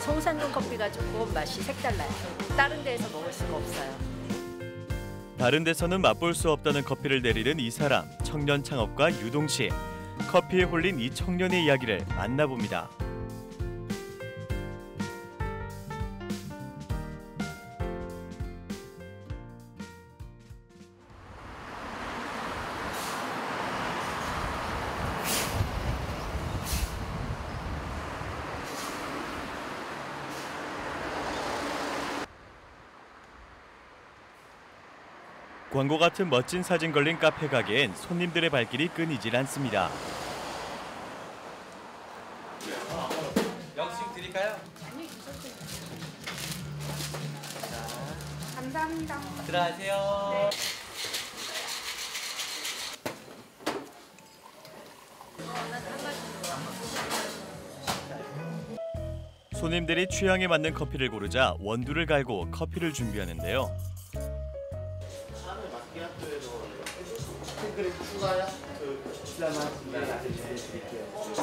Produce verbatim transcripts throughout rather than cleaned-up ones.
송산동 커피가 조금 맛이 색달라요. 다른 데에서 먹을 수가 없어요. 다른 데서는 맛볼 수 없다는 커피를 내리는 이 사람, 청년 창업가 유동 씨. 커피에 홀린 이 청년의 이야기를 만나봅니다. 광고 같은 멋진 사진 걸린 카페 가게엔 손님들의 발길이 끊이질 않습니다. 영수증 드릴까요? 아니, 주셨어요. 감사합니다. 들어가세요. 네. 손님들이 취향에 맞는 커피를 고르자 원두를 갈고 커피를 준비하는데요. 그래 추가요? 그 추가만 드릴게요.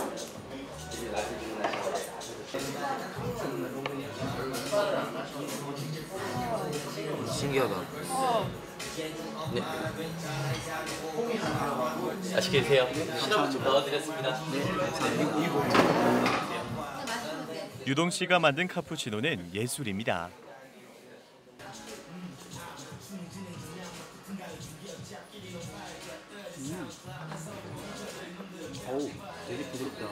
신기하다. 네. 맛있게 드세요. 시럽 좀 넣어드렸습니다. 유동 씨가 만든 카푸치노는 예술입니다. 음. 어우, 되게 부드럽다.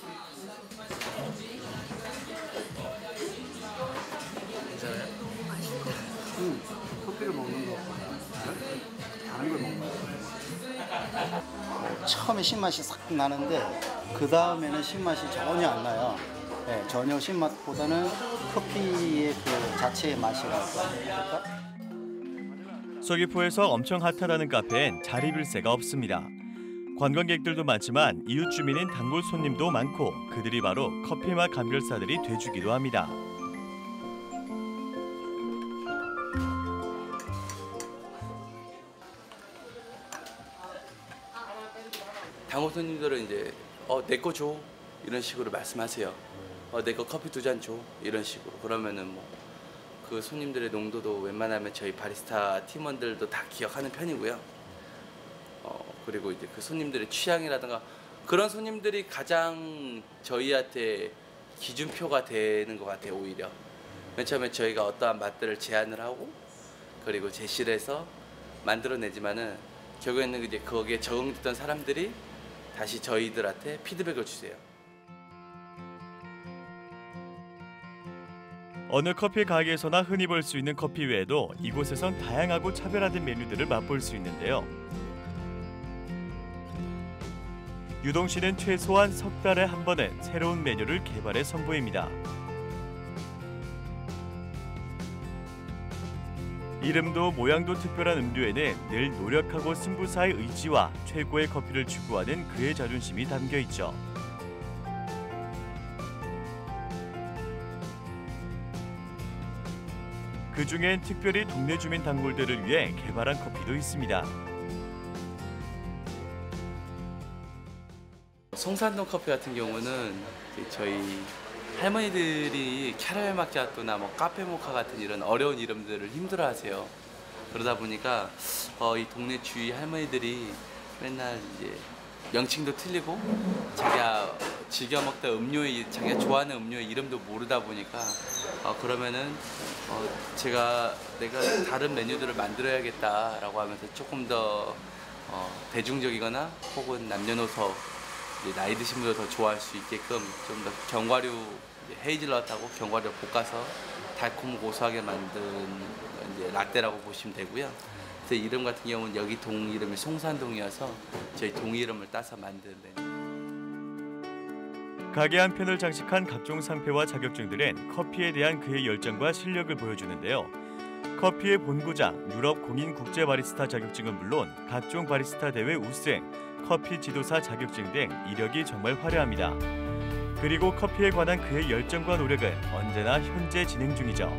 괜찮아요? 음, 커피를 먹는 것보다 다른 걸 먹는 거. 처음에 신맛이 싹 나는데 그 다음에는 신맛이 전혀 안 나요. 네, 전혀 신맛보다는 커피의 그 자체의 맛이랄까. 서귀포에서 엄청 핫하다는 카페엔 자리빌새가 없습니다. 관광객들도 많지만 이웃 주민인 단골 손님도 많고 그들이 바로 커피맛 감별사들이 돼주기도 합니다. 단골 손님들은 이제 어, 내 거 줘 이런 식으로 말씀하세요. 어, 내 거 커피 두 잔 줘 이런 식으로. 그러면은 뭐 그 손님들의 농도도 웬만하면 저희 바리스타 팀원들도 다 기억하는 편이고요. 어, 그리고 이제 그 손님들의 취향이라든가 그런 손님들이 가장 저희한테 기준표가 되는 것 같아요. 오히려 맨 처음에 저희가 어떠한 맛들을 제안을 하고 그리고 제시를 해서 만들어내지만은 결국에는 이제 거기에 적응됐던 사람들이 다시 저희들한테 피드백을 주세요. 어느 커피 가게에서나 흔히 볼 수 있는 커피 외에도 이곳에선 다양하고 차별화된 메뉴들을 맛볼 수 있는데요. 유동 씨는 최소한 석 달에 한 번은 새로운 메뉴를 개발해 선보입니다. 이름도 모양도 특별한 음료에는 늘 노력하고 승부사의 의지와 최고의 커피를 추구하는 그의 자존심이 담겨 있죠. 그중엔 특별히 동네 주민 단골들을 위해 개발한 커피도 있습니다. 송산동 커피 같은 경우는 저희 할머니들이 캐러멜 마키아토나 뭐 카페 모카 같은 이런 어려운 이름들을 힘들어하세요. 그러다 보니까 어, 이 동네 주위 할머니들이 맨날 이제 명칭도 틀리고 자기가 즐겨 먹던 음료의 자기가 좋아하는 음료의 이름도 모르다 보니까 어, 그러면은 어, 제가 내가 다른 메뉴들을 만들어야겠다라고 하면서 조금 더 어, 대중적이거나 혹은 남녀노소 이제 나이 드신 분들 더 좋아할 수 있게끔 좀 더 견과류 헤이즐넛하고 견과류 볶아서 달콤 고소하게 만든 이제 라떼라고 보시면 되고요. 제 이름 같은 경우는 여기 동 이름이 송산동이어서 저희 동 이름을 따서 만든 메뉴. 가게 한편을 장식한 각종 상표와 자격증들은 커피에 대한 그의 열정과 실력을 보여주는데요. 커피의 본고장 유럽 공인 국제 바리스타 자격증은 물론 각종 바리스타 대회 우승, 커피 지도사 자격증 등 이력이 정말 화려합니다. 그리고 커피에 관한 그의 열정과 노력은 언제나 현재 진행 중이죠.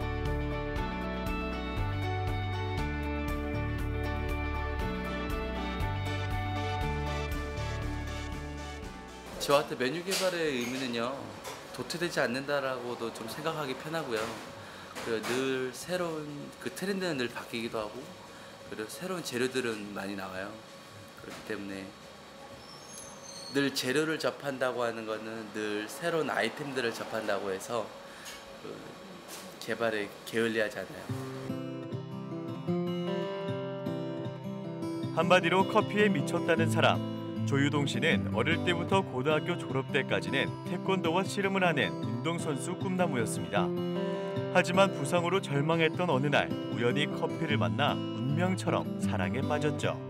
저한테 메뉴 개발의 의미는요. 도태되지 않는다라고도 좀 생각하기 편하고요. 그리고 늘 새로운 그 트렌드는 늘 바뀌기도 하고, 그리고 새로운 재료들은 많이 나와요. 그렇기 때문에 늘 재료를 접한다고 하는 거는 늘 새로운 아이템들을 접한다고 해서 그 개발에 게을리하지 않아요. 한마디로 커피에 미쳤다는 사람. 조유동 씨는 어릴 때부터 고등학교 졸업 때까지는 태권도와 씨름을 하는 운동선수 꿈나무였습니다. 하지만 부상으로 절망했던 어느 날 우연히 커피를 만나 운명처럼 사랑에 빠졌죠.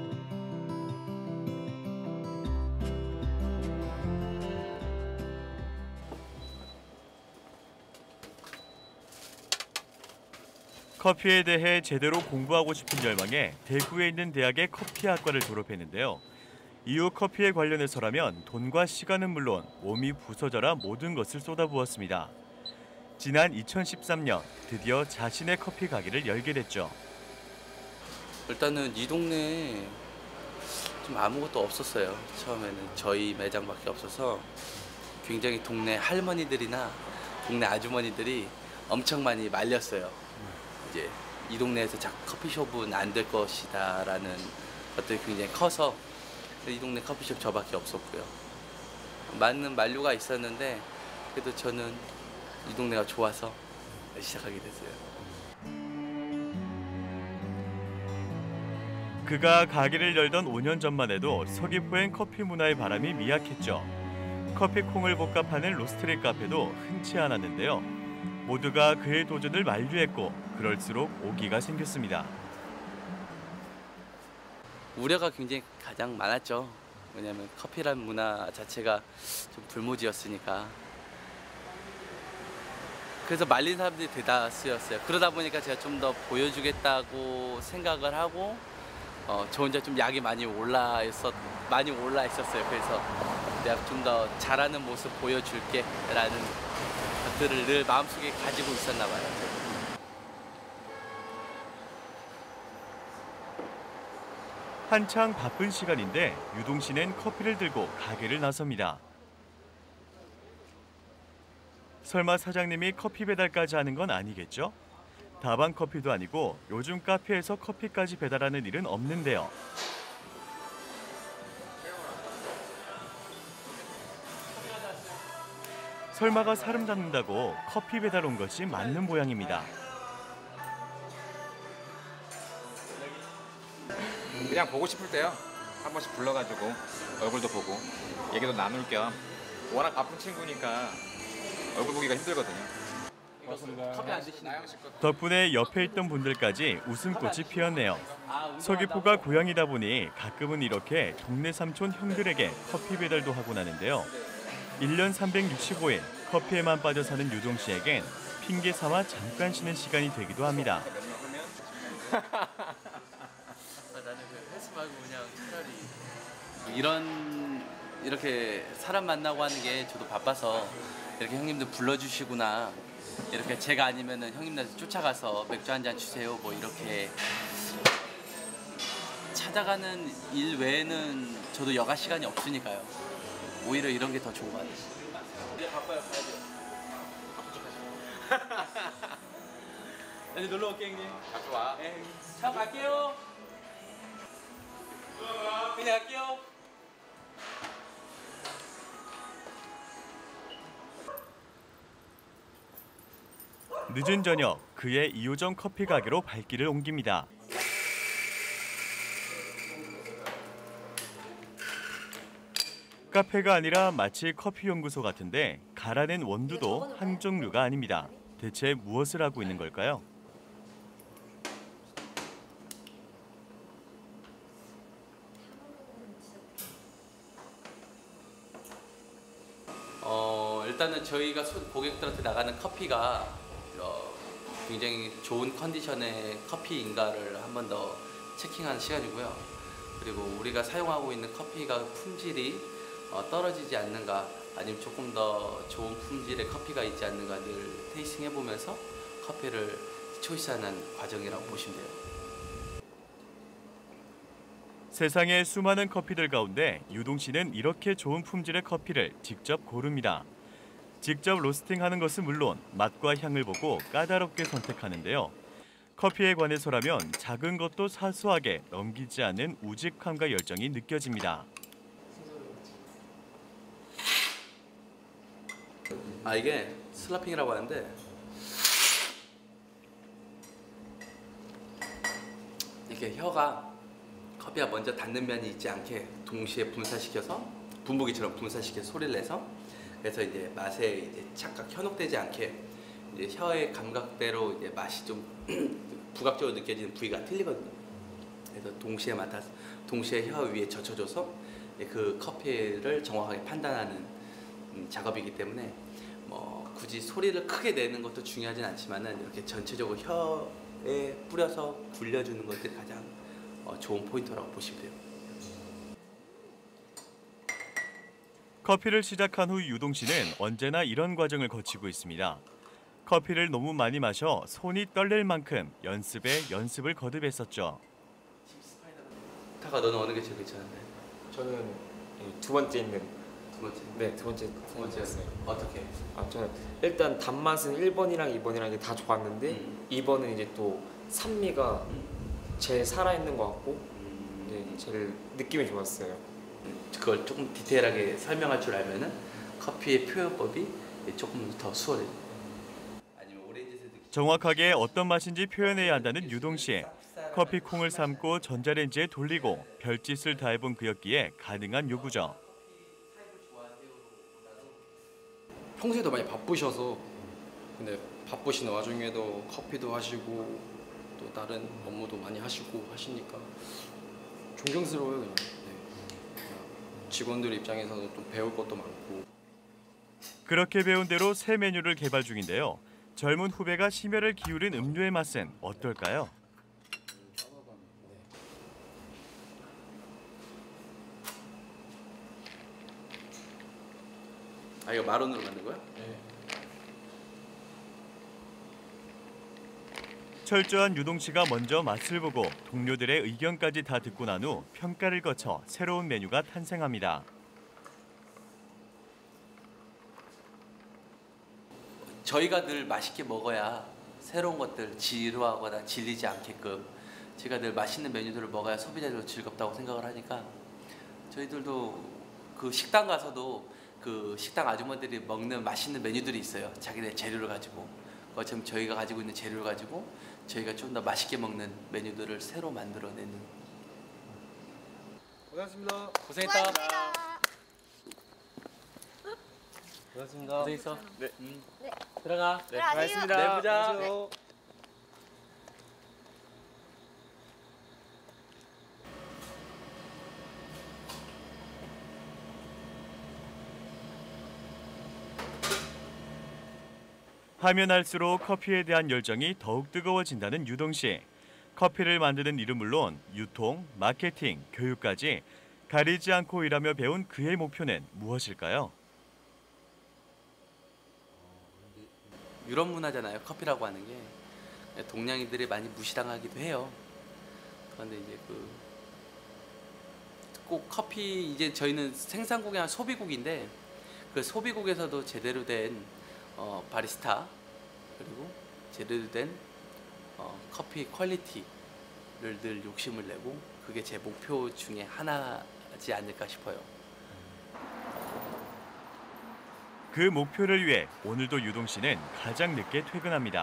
커피에 대해 제대로 공부하고 싶은 열망에 대구에 있는 대학의 커피학과를 졸업했는데요. 이후 커피에 관련해서라면 돈과 시간은 물론 몸이 부서져라 모든 것을 쏟아부었습니다. 지난 이천십삼 년 드디어 자신의 커피 가게를 열게 됐죠. 일단은 이 동네에 좀 아무것도 없었어요. 처음에는 저희 매장밖에 없어서 굉장히 동네 할머니들이나 동네 아주머니들이 엄청 많이 말렸어요. 이제 이 동네에서 자 커피숍은 안 될 것이다라는 것들이 굉장히 커서 이 동네 커피숍 저밖에 없었고요. 많은 만류가 있었는데 그래도 저는 이 동네가 좋아서 시작하게 됐어요. 그가 가게를 열던 오 년 전만 해도 서귀포엔 커피 문화의 바람이 미약했죠. 커피콩을 볶아 파는 로스트리 카페도 흔치 않았는데요. 모두가 그의 도전을 만류했고 그럴수록 오기가 생겼습니다. 우려가 굉장히 가장 많았죠. 왜냐하면 커피란 문화 자체가 좀 불모지였으니까. 그래서 말린 사람들이 대다수였어요. 그러다 보니까 제가 좀 더 보여주겠다고 생각을 하고 어, 저 혼자 좀 약이 많이 올라 있었 많이 올라 있었어요. 그래서 내가 좀 더 잘하는 모습 보여줄게라는 것들을 늘 마음속에 가지고 있었나 봐요. 한창 바쁜 시간인데 유동 씨는 커피를 들고 가게를 나섭니다. 설마 사장님이 커피 배달까지 하는 건 아니겠죠? 다방 커피도 아니고 요즘 카페에서 커피까지 배달하는 일은 없는데요. 설마가 사람 잡는다고 커피 배달 온 것이 맞는 모양입니다. 그냥 보고 싶을 때요. 한 번씩 불러가지고 얼굴도 보고 얘기도 나눌 겸 워낙 바쁜 친구니까 얼굴 보기가 힘들거든요. 커피 안 드시나요? 덕분에 옆에 있던 분들까지 웃음꽃이 피었네요. 서귀포가 고향이다 보니 가끔은 이렇게 동네 삼촌 형들에게 커피 배달도 하고 나는데요. 일 년 삼백육십오 일 커피에만 빠져 사는 유동 씨에겐 핑계 삼아 잠깐 쉬는 시간이 되기도 합니다. 나는 그 헬스 말고 그냥 차라리 이런 이렇게 사람 만나고 하는 게 저도 바빠서 이렇게 형님들 불러주시구나, 이렇게 제가 아니면은 형님들 쫓아가서 맥주 한 잔 주세요 뭐 이렇게 찾아가는 일 외에는 저도 여가 시간이 없으니까요. 오히려 이런 게 더 좋은 것 같아요. 이제 바빠요. 가야 돼요. 이제 놀러 올게 형님. 자주 와. 네. 차 갈게요. 그냥 갈게요. 늦은 저녁 그의 이호정 커피 가게로 발길을 옮깁니다. 카페가 아니라 마치 커피 연구소 같은데 가라는 원두도 한 종류가 아닙니다. 대체 무엇을 하고 있는 걸까요? 어, 일단은 저희가 고객들한테 나가는 커피가 어, 굉장히 좋은 컨디션의 커피인가를 한 번 더 체킹하는 시간이고요. 그리고 우리가 사용하고 있는 커피가 품질이 어, 떨어지지 않는가, 아니면 조금 더 좋은 품질의 커피가 있지 않는가 늘 테이스팅 해보면서 커피를 초이스하는 과정이라고 보시면 돼요. 세상의 수많은 커피들 가운데 유동 씨는 이렇게 좋은 품질의 커피를 직접 고릅니다. 직접 로스팅하는 것은 물론 맛과 향을 보고 까다롭게 선택하는데요. 커피에 관해서라면 작은 것도 사소하게 넘기지 않는 우직함과 열정이 느껴집니다. 아 이게 슬라핑이라고 하는데 이렇게 혀가 커피가 먼저 닿는 면이 있지 않게 동시에 분사시켜서 분무기처럼 분사시켜서 소리를 내서 그래서 이제 맛에 이제 착각 현혹되지 않게 이제 혀의 감각대로 이제 맛이 좀 부각적으로 느껴지는 부위가 틀리거든요. 그래서 동시에 맡아서 동시에 혀 위에 젖혀줘서 그 커피를 정확하게 판단하는 작업이기 때문에 뭐 굳이 소리를 크게 내는 것도 중요하진 않지만은 이렇게 전체적으로 혀에 뿌려서 굴려주는 것들이 가장 좋은 포인트라고 보시면 돼요. 커피를 시작한 후 유동 씨는 언제나 이런 과정을 거치고 있습니다. 커피를 너무 많이 마셔 손이 떨릴 만큼 연습에 연습을 거듭했었죠. 타가 너는 어느 게 제일 괜찮은데? 저는 이 두 번째 있는 두 번째. 네, 두 번째 두 번째였어요. 어떻게? 아, 저는 일단 단맛은 일 번이랑 이 번이랑 다 좋았는데 음. 이 번은 이제 또 산미가 제일 살아있는 것 같고 음. 네, 제일 느낌이 좋았어요. 그걸 조금 디테일하게 설명할 줄 알면은 커피의 표현법이 조금 더 수월해요. 아니면 오렌지색 느낌. 정확하게 어떤 맛인지 표현해야 한다는 유동 씨. 커피 콩을 삶고 전자레인지에 돌리고 별짓을 다해본 그였기에 가능한 요구죠. 평소에도 많이 바쁘셔서 근데 바쁘신 와중에도 커피도 하시고 또 다른 업무도 많이 하시고 하시니까 존경스러워요. 그냥. 네. 그냥 직원들 입장에서는 좀 배울 것도 많고. 그렇게 배운 대로 새 메뉴를 개발 중인데요. 젊은 후배가 심혈을 기울인 음료의 맛은 어떨까요? 아 이거 마론으로 만든 거야? 네. 철저한 유동 씨가 먼저 맛을 보고 동료들의 의견까지 다 듣고 난 후 평가를 거쳐 새로운 메뉴가 탄생합니다. 저희가 늘 맛있게 먹어야 새로운 것들 지루하거나 질리지 않게끔 제가 늘 맛있는 메뉴들을 먹어야 소비자들도 즐겁다고 생각을 하니까 저희들도 그 식당 가서도 그 식당 아주머니들이 먹는 맛있는 메뉴들이 있어요. 자기네 재료를 가지고. 그것처럼 저희가 가지고 있는 재료를 가지고 저희가 좀 더 맛있게 먹는 메뉴들을 새로 만들어내는. 고생하셨습니다. 고생했다. 고생하셨습니다. 고생했어. 네. 음. 네. 들어가. 네, 고맙습니다. 네, 보자. 안녕하세요. 하면 할수록 커피에 대한 열정이 더욱 뜨거워진다는 유동 씨. 커피를 만드는 일은 물론 유통, 마케팅, 교육까지 가리지 않고 일하며 배운 그의 목표는 무엇일까요? 유럽 문화잖아요. 커피라고 하는 게 동양인들이 많이 무시당하기도 해요. 그런데 이제 그 꼭 커피 이제 저희는 생산국이 아니라 소비국인데 그 소비국에서도 제대로 된 어, 바리스타 그리고 제대로 된 어, 커피 퀄리티를 늘 욕심을 내고 그게 제 목표 중에 하나지 않을까 싶어요. 그 목표를 위해 오늘도 유동 씨는 가장 늦게 퇴근합니다.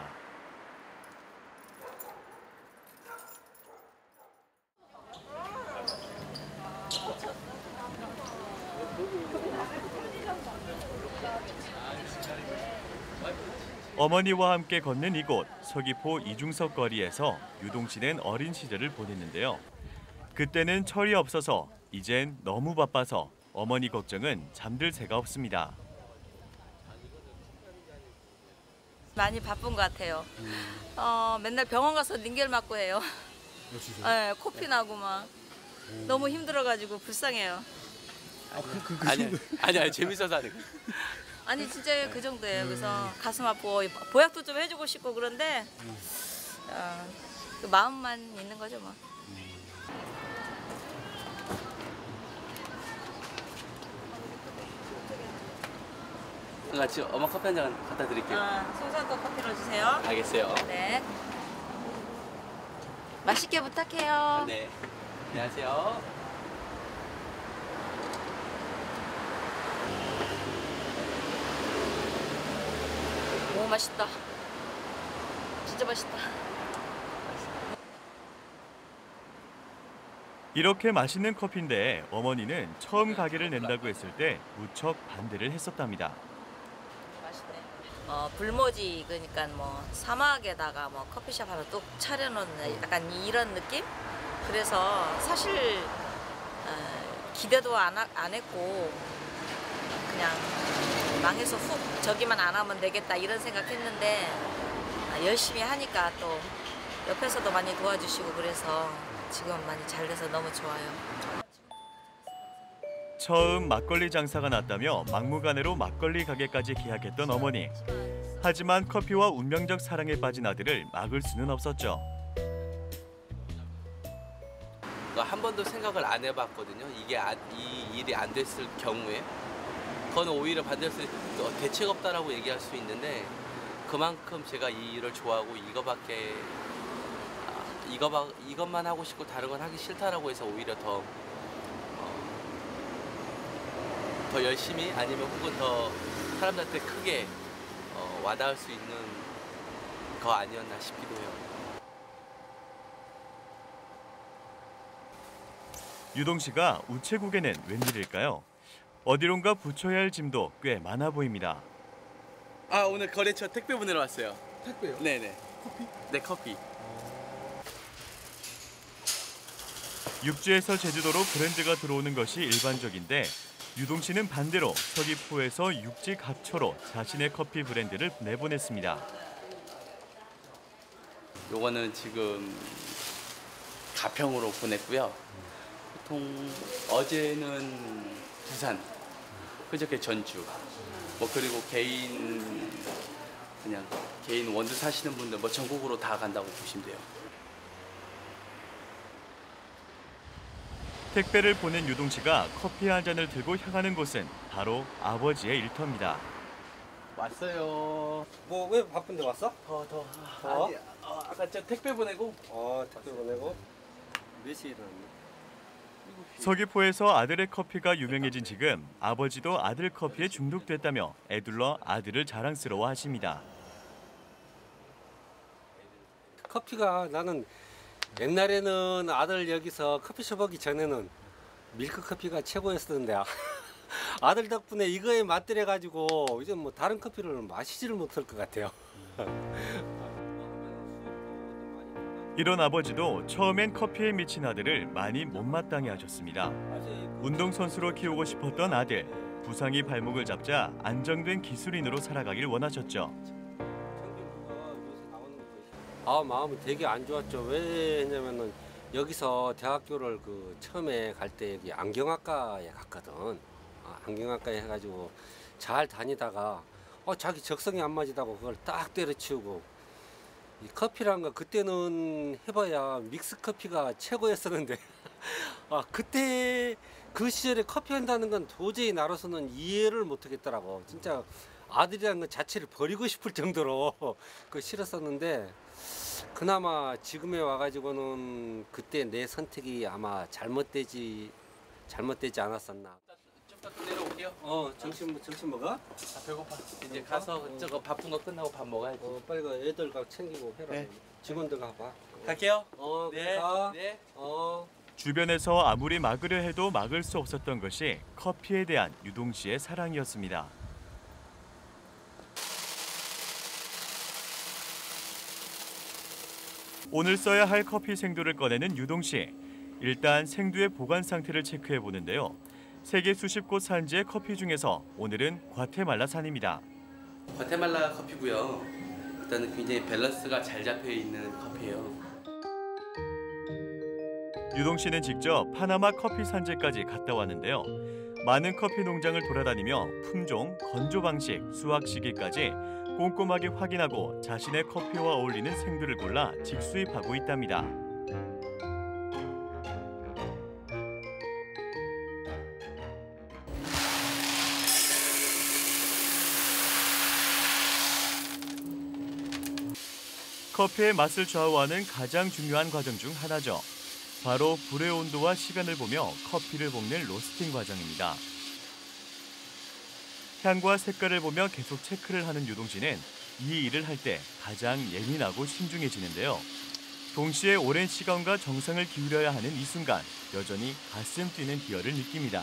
어머니와 함께 걷는 이곳 서귀포 이중석 거리에서 유동 씨는 어린 시절을 보냈는데요. 그때는 철이 없어서 이젠 너무 바빠서 어머니 걱정은 잠들 새가 없습니다. 많이 바쁜 것 같아요. 어, 맨날 병원 가서 링겔 맞고 해요. 네, 코피 나고 막 너무 힘들어가지고 불쌍해요. 아니 아니 아니 재밌어서 하는 거. 아니 진짜 그 정도예요. 그래서 가슴 아프고 보약도 좀 해주고 싶고 그런데 어, 그 마음만 있는 거죠 뭐. 같이 엄마 커피 한 잔 갖다 드릴게요. 아, 송선도 커피로 주세요. 알겠어요. 네. 맛있게 부탁해요. 네. 안녕하세요. 오, 맛있다. 진짜 맛있다. 이렇게 맛있는 커피인데 어머니는 처음 가게를 낸다고 했을 때 무척 반대를 했었답니다. 맛있네. 어, 불모지 그러니까 뭐 사막에다가 뭐 커피숍 하나 뚝 차려놓는 약간 이런 느낌? 그래서 사실 어, 기대도 안, 하, 안 했고 그냥 망해서 훅 저기만 안 하면 되겠다 이런 생각했는데 아, 열심히 하니까 또 옆에서도 많이 도와주시고 그래서 지금 많이 잘 돼서 너무 좋아요. 처음 막걸리 장사가 났다며 막무가내로 막걸리 가게까지 계약했던 어머니. 하지만 커피와 운명적 사랑에 빠진 아들을 막을 수는 없었죠. 한 번도 생각을 안 해봤거든요. 이게 아, 이 일이 안 됐을 경우에 그건 오히려 반대로 대책 없다라고 얘기할 수 있는데 그만큼 제가 이 일을 좋아하고 이거밖에 아, 이거 이것만 하고 싶고 다른 건 하기 싫다라고 해서 오히려 더 어, 더 열심히 아니면 혹은 더 사람들한테 크게 어, 와닿을 수 있는 거 아니었나 싶기도 해요. 유동 씨가 우체국에는 웬일일까요? 어디론가 붙여야 할 짐도 꽤 많아 보입니다. 아, 오늘 거래처 택배 보내러 왔어요. 택배요? 네네. 커피? 네, 커피. 육지에서 제주도로 브랜드가 들어오는 것이 일반적인데 유동 씨는 반대로 서귀포에서 육지 각초로 자신의 커피 브랜드를 내보냈습니다. 요거는 지금 가평으로 보냈고요. 보통 어제는 부산, 그저께 전주, 뭐 그리고 개인 그냥 개인 원두 사시는 분들 뭐 전국으로 다 간다고 보시면 돼요. 택배를 보낸 유동 씨가 커피 한 잔을 들고 향하는 곳은 바로 아버지의 일터입니다. 왔어요. 뭐 왜 바쁜데 왔어? 더 더. 더? 아니, 어, 아까 저 택배 보내고. 어 택배 보내고 몇 시에 일어났니? 서귀포에서 아들의 커피가 유명해진 지금 아버지도 아들 커피에 중독됐다며 애둘러 아들을 자랑스러워하십니다. 커피가 나는 옛날에는 아들 여기서 커피숍 오기 전에는 밀크 커피가 최고였었는데 아들 덕분에 이거에 맛들여 가지고 이제 뭐 다른 커피를 마시지를 못할 것 같아요. 이런 아버지도 처음엔 커피에 미친 아들을 많이 못마땅해 하셨습니다. 운동선수로 키우고 싶었던 아들, 부상이 발목을 잡자 안정된 기술인으로 살아가길 원하셨죠. 아 마음이 되게 안 좋았죠. 왜 했냐면은 여기서 대학교를 그 처음에 갈 때 여기 안경학과에 갔거든. 아, 안경학과에 해가지고 잘 다니다가 어 자기 적성이 안 맞이다고 그걸 딱 때려치우고. 이 커피라는 거 그때는 해봐야 믹스 커피가 최고였었는데 아 그때 그 시절에 커피 한다는 건 도저히 나로서는 이해를 못하겠더라고. 진짜 아들이라는 것 자체를 버리고 싶을 정도로 그 싫었었는데 그나마 지금에 와가지고는 그때 내 선택이 아마 잘못되지 잘못되지 않았었나. 좀 더 내려올게요. 어 점심 점심 먹어? 아, 배고파. 이제 가서 저거 바쁜 거 끝나고 밥 먹어야지. 어 빨리 가 애들 가 챙기고 해라. 네. 직원들 가봐. 갈게요. 어 네. 가. 네. 어. 주변에서 아무리 막으려 해도 막을 수 없었던 것이 커피에 대한 유동 씨의 사랑이었습니다. 오늘 써야 할 커피 생두를 꺼내는 유동 씨. 일단 생두의 보관 상태를 체크해 보는데요. 세계 수십 곳 산지의 커피 중에서 오늘은 과테말라산입니다. 과테말라 커피고요. 일단은 굉장히 밸런스가 잘 잡혀 있는 커피예요. 유동 씨는 직접 파나마 커피 산지까지 갔다 왔는데요. 많은 커피 농장을 돌아다니며 품종, 건조 방식, 수확 시기까지 꼼꼼하게 확인하고 자신의 커피와 어울리는 생두를 골라 직수입하고 있답니다. 커피의 맛을 좌우하는 가장 중요한 과정 중 하나죠. 바로 불의 온도와 시간을 보며 커피를 볶는 로스팅 과정입니다. 향과 색깔을 보며 계속 체크를 하는 유동 씨는 이 일을 할 때 가장 예민하고 신중해지는데요. 동시에 오랜 시간과 정성을 기울여야 하는 이 순간 여전히 가슴 뛰는 희열을 느낍니다.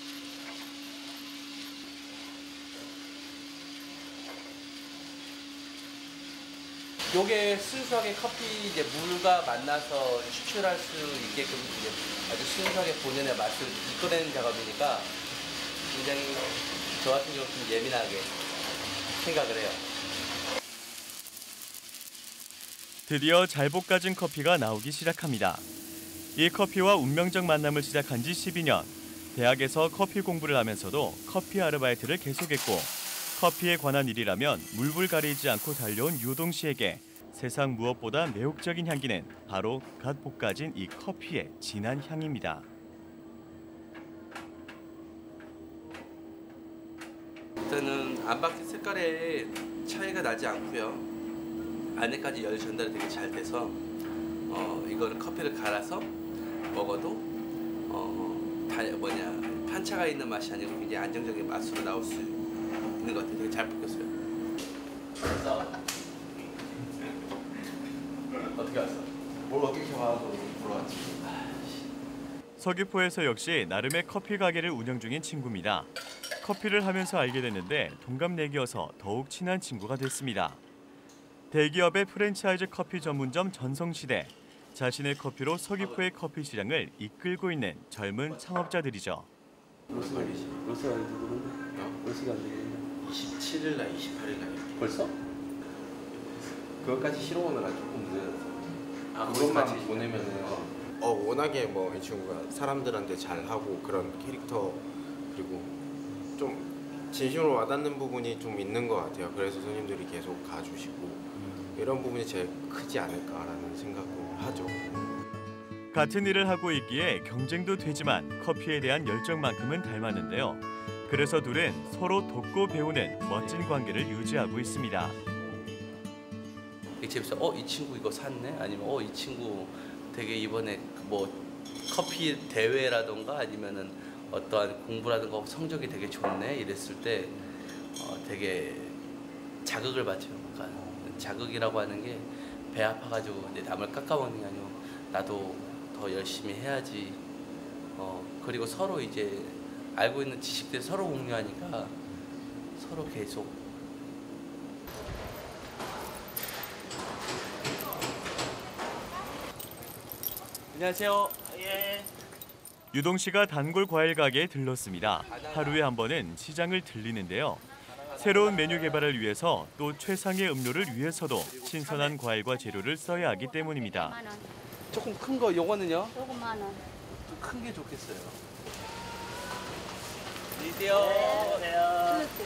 요게 순수하게 커피 이제 물과 만나서 추출할 수 있게끔 이제 아주 순수하게 본연의 맛을 이끌어내는 작업이니까 굉장히 저 같은 경우 좀 예민하게 생각을 해요. 드디어 잘 볶아진 커피가 나오기 시작합니다. 이 커피와 운명적 만남을 시작한 지 십이 년. 대학에서 커피 공부를 하면서도 커피 아르바이트를 계속했고 커피에 관한 일이라면 물불 가리지 않고 달려온 유동 씨에게 세상 무엇보다 매혹적인 향기는 바로 갓 볶아진 이 커피의 진한 향입니다. 일단은 안바퀴 색깔에 차이가 나지 않고요. 안에까지 열 전달이 되게 잘 돼서 어, 이거를 커피를 갈아서 먹어도 어, 다, 뭐냐 편차가 있는 맛이 아니고 굉장히 안정적인 맛으로 나올 수 있는 것 같아요. 되게 잘 볶였어요. 그래서 어떻게 왔어? 뭘 어떻게 와서 물어봤지? 서귀포에서 역시 나름의 커피 가게를 운영 중인 친구입니다. 커피를 하면서 알게 됐는데 동갑내기여서 더욱 친한 친구가 됐습니다. 대기업의 프랜차이즈 커피 전문점 전성시대. 자신의 커피로 서귀포의 커피 시장을 이끌고 있는 젊은 창업자들이죠. 로스 걸리지? 로스가 안 되는데? 어? 로스가 안 되는데? 이십칠 일 날, 이십팔 일 날 벌써? 그것까지 실어오느라 조금 늦어졌어. 아, 그것만 보내면은 어 워낙에 뭐 이 친구가 사람들한테 잘하고 그런 캐릭터 그리고 좀 진심으로 와닿는 부분이 좀 있는 것 같아요. 그래서 손님들이 계속 가주시고 이런 부분이 제일 크지 않을까라는 생각을 하죠. 같은 일을 하고 있기에 경쟁도 되지만 커피에 대한 열정만큼은 닮았는데요. 그래서 둘은 서로 돕고 배우는 멋진 관계를 유지하고 있습니다. 이 집에서 어, 이 친구 이거 샀네? 아니면 어, 이 친구 되게 이번에 뭐 커피 대회라던가 아니면은 어떠한 공부라든가 성적이 되게 좋네 이랬을 때 어, 되게 자극을 받죠. 그러니까 자극이라고 하는 게 배 아파가지고 이제 남을 깎아먹는 게 아니고 나도 더 열심히 해야지. 어, 그리고 서로 이제 알고 있는 지식들 서로 공유하니까 서로 계속 안녕하세요. 예. 유동 씨가 단골 과일 가게에 들렀습니다. 하루에 한 번은 시장을 들리는데요. 새로운 메뉴 개발을 위해서 또 최상의 음료를 위해서도 신선한 과일과 재료를 써야 하기 때문입니다. 조금 큰 거 요거는요? 요거 만 원. 좀 큰 게 좋겠어요. 안녕하세요.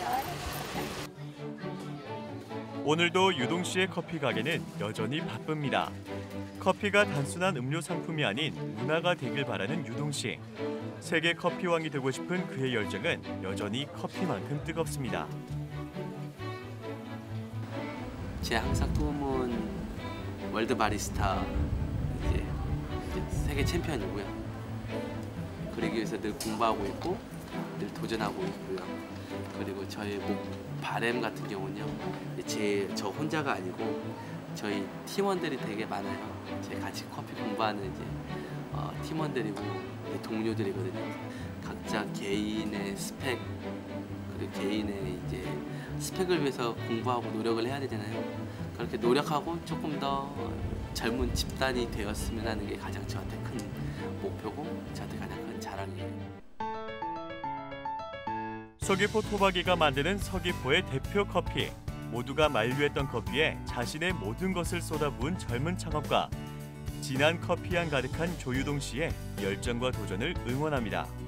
오늘도 유동 씨의 커피 가게는 여전히 바쁩니다. 커피가 단순한 음료 상품이 아닌 문화가 되길 바라는 유동 씨. 세계 커피왕이 되고 싶은 그의 열정은 여전히 커피만큼 뜨겁습니다. 제 항상 꿈은 월드 바리스타 이제, 이제 세계 챔피언이고요. 그러기 위해서 늘 공부하고 있고 늘 도전하고 있고요. 그리고 저의 목 바램 같은 경우는요. 제 저 혼자가 아니고 저희 팀원들이 되게 많아요. 제 같이 커피 공부하는 이제 어, 팀원들이고 동료들이거든요. 각자 개인의 스펙 그리고 개인의 이제 스펙을 위해서 공부하고 노력을 해야 되잖아요. 그렇게 노력하고 조금 더 젊은 집단이 되었으면 하는 게 가장 저한테 큰 목표고 저한테 가장 큰 자랑이에요. 서귀포 토박이가 만드는 서귀포의 대표 커피. 모두가 만류했던 커피에 자신의 모든 것을 쏟아부은 젊은 창업가. 진한 커피향 가득한 조유동 씨의 열정과 도전을 응원합니다.